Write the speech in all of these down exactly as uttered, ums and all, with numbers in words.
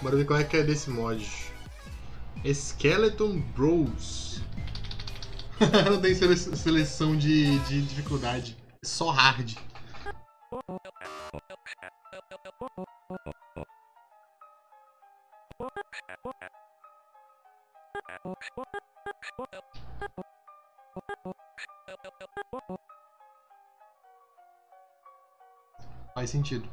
Bora ver qual é que é desse mod. Skeleton Bros. Não tem sele seleção de, de dificuldade. É só hard. Faz sentido.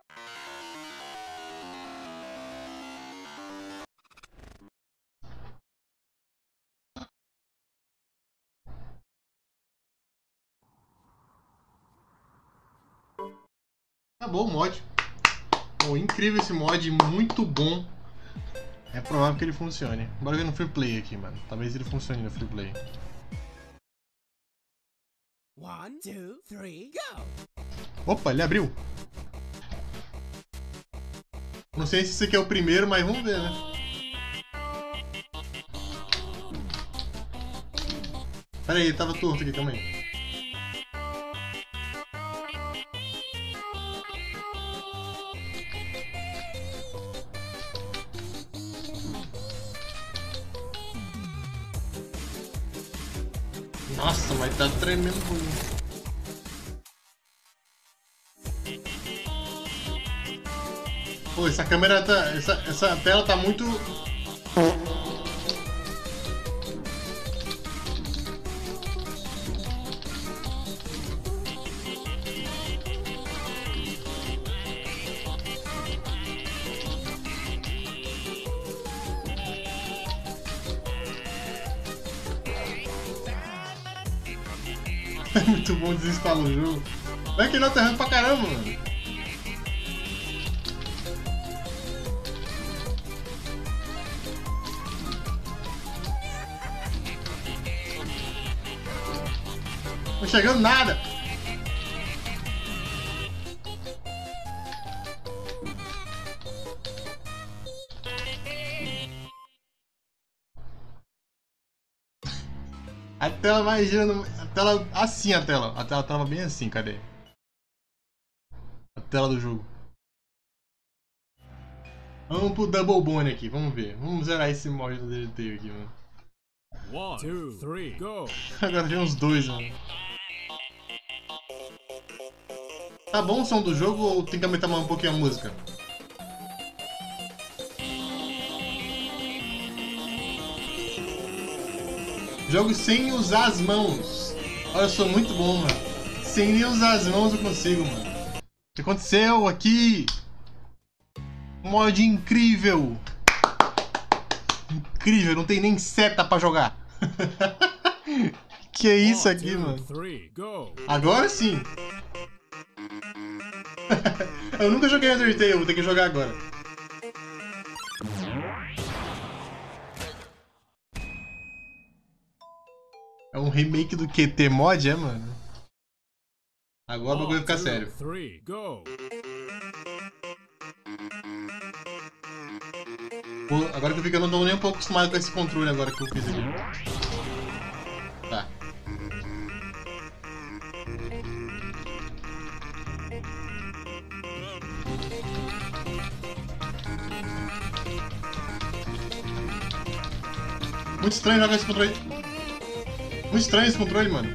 Acabou o mod. Oh, incrível esse mod, muito bom. É provável que ele funcione. Bora ver no free play aqui, mano. Talvez ele funcione no free play. One, two, three, go! Opa, ele abriu. Não sei se esse aqui é o primeiro, mas vamos ver, né? Pera aí, tava torto aqui, calma aí. Nossa, mas tá tremendo ruim. Pô, essa câmera tá... Essa, essa tela tá muito... Muito bom, desinstala o jogo. Vai que não tá errando pra caramba, mano. Não chegando nada. A tela vai girando, a tela, assim a tela, a tela tava bem assim, cadê? A tela do jogo. Vamos pro Double Bone aqui, vamos ver, vamos zerar esse mod do D L T aqui, mano. One, two, three, go! Agora tem uns dois, mano. Tá bom o som do jogo ou tem que aumentar um pouquinho a música? Jogo sem usar as mãos. Olha, eu sou muito bom, mano. Sem nem usar as mãos eu consigo, mano. O que aconteceu aqui? Um mod incrível. Incrível, não tem nem seta pra jogar. Que é isso aqui, mano? Agora sim. Eu nunca joguei Undertale, vou ter que jogar agora. É um remake do Q T mod, é, mano? Agora o bagulho vai ficar sério. Pô, agora que eu vi que eu não tô nem um pouco acostumado com esse controle agora que eu fiz aqui. Tá. Muito estranho jogar esse controle. Muito estranho esse controle, mano.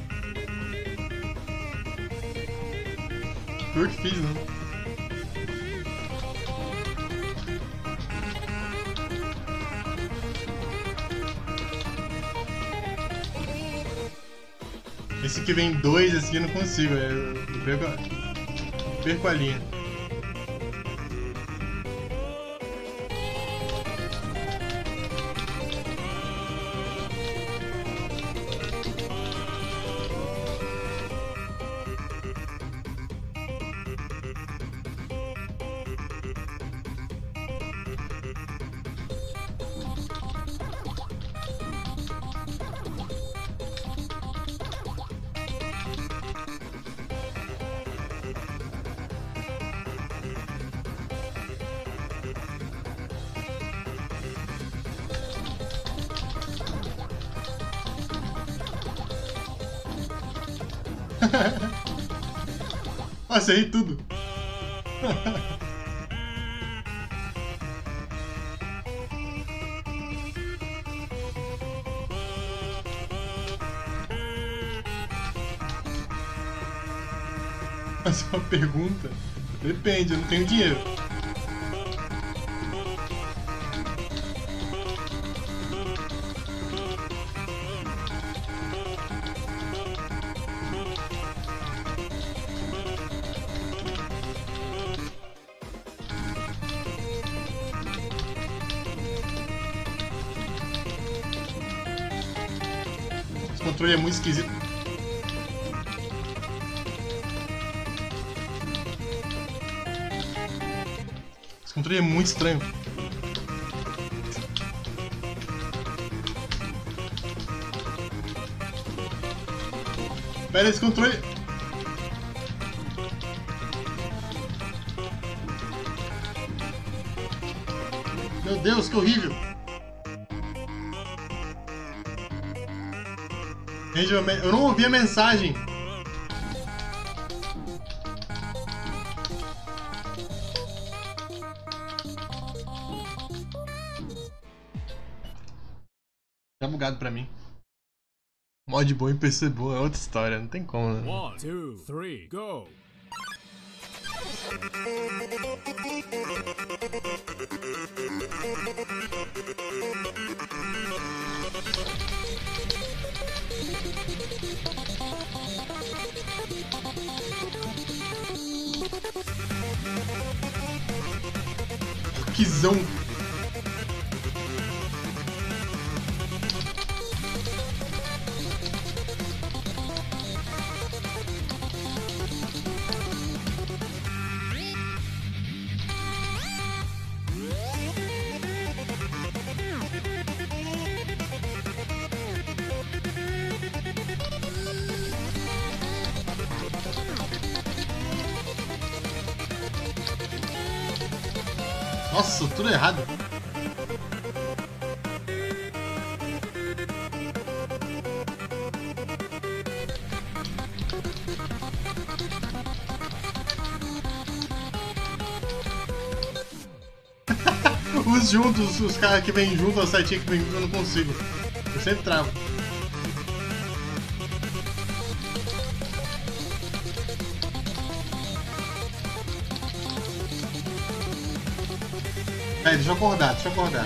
Eu que fiz, né? Esse aqui vem dois, esse aqui eu não consigo. Eu perco a, eu perco a linha. Nossa, errei tudo. Fazer uma pergunta? Depende, eu não tenho dinheiro. Esse controle é muito esquisito. Esse controle é muito estranho. Pera, esse controle... Meu Deus, que horrível! Gente, eu não ouvi a mensagem. Tá bugado pra mim. Mod bom e P C bom é outra história, não tem como, né? One, two, three, go! Quizão. Nossa, tudo errado. Os juntos, os caras que vêm juntos, a setinha que vem junto, eu não consigo. Eu sempre travo. É, deixa eu acordar, deixa eu acordar.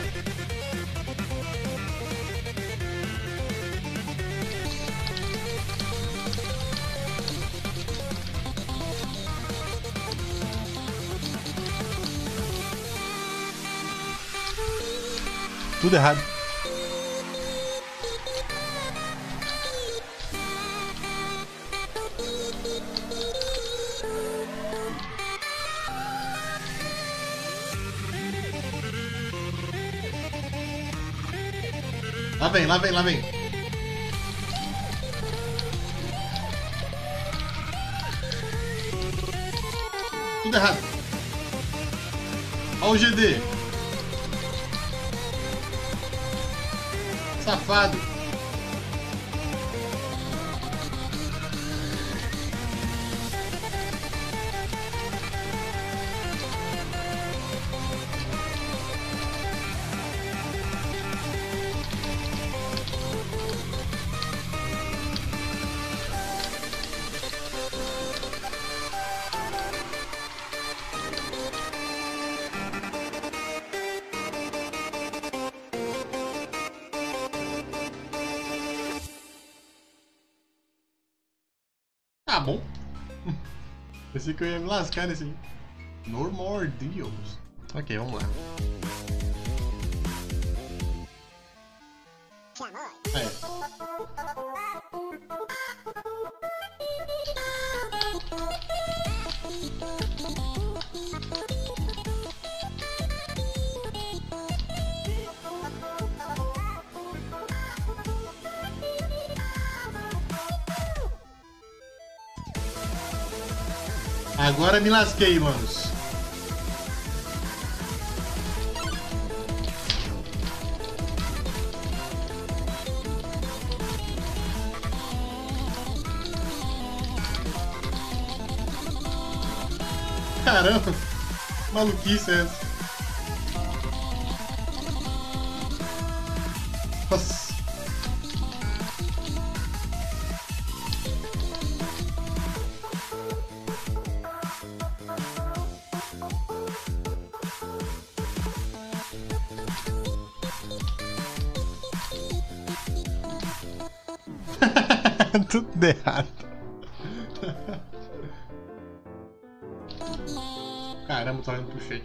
Tudo errado. Lá vem, lá vem, lá vem. Tudo errado. Olha o G D. Safado. Tá bom. Pensei que eu ia me lascar nesse. No more deals. Ok, vamos lá. É. Agora me lasquei, manos. Caramba, maluquice é essa? Nossa. Tudo errado. Caramba, tô olhando pro chat.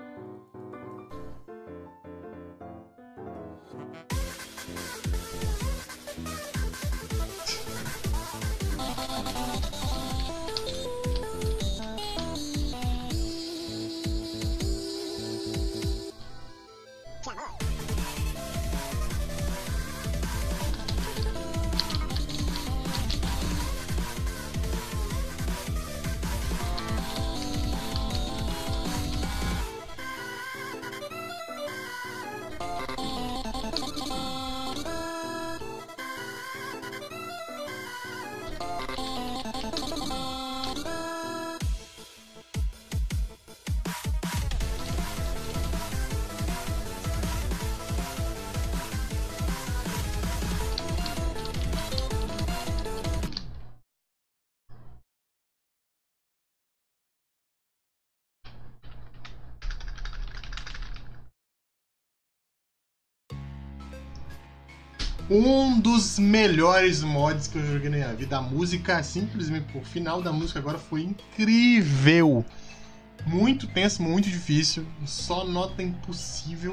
Um dos melhores mods que eu joguei na minha vida. A música, simplesmente, o final da música agora foi incrível. Muito tenso, muito difícil. Só nota impossível.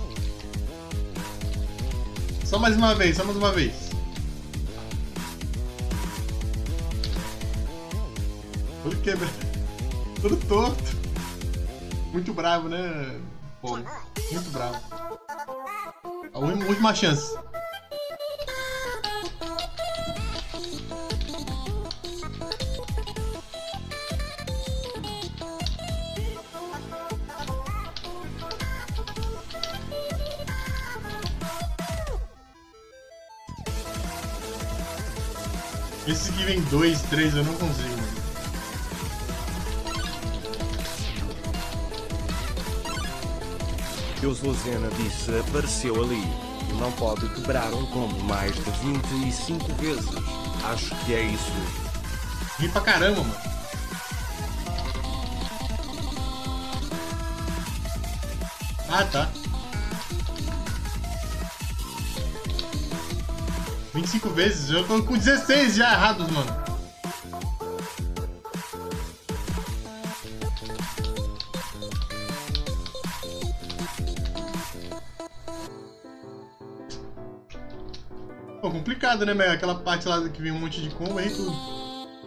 Só mais uma vez, só mais uma vez. Todo quebrado. Todo torto. Muito bravo, né? Pô, muito bravo. A última chance. Esses que vem dois, três eu não consigo, mano. O Zozena disse apareceu ali. Não pode quebrar um combo mais de vinte e cinco vezes. Acho que é isso. Ri pra caramba, mano. Ah, tá. vinte e cinco vezes, eu tô com dezesseis já errados, mano. Pô, complicado, né, Mega? Aquela parte lá que vem um monte de combo aí, tudo.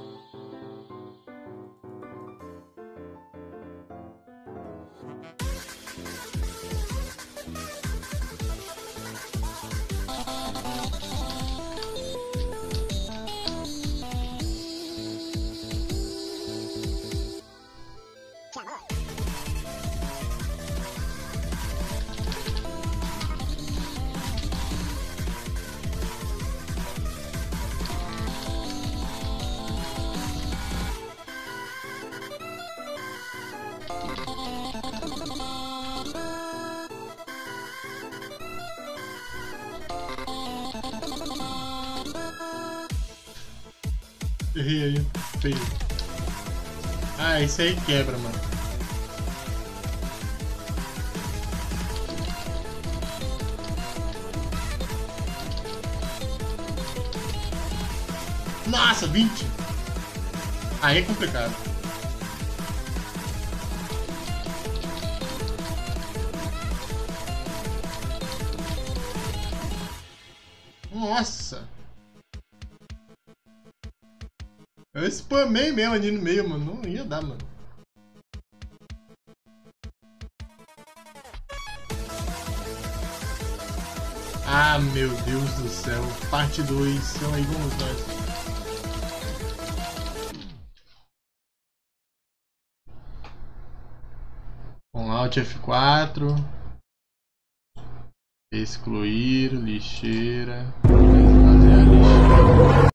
Errei aí, feio. Ah, esse aí quebra, mano. Nossa, vinte! Aí é complicado. Nossa! Eu spamei mesmo ali no meio, mano. Não ia dar, mano. Ah, meu Deus do céu. Parte dois. Então aí, vamos nós. Com Alt F quatro. Excluir, lixeira. Fazer a lixeira.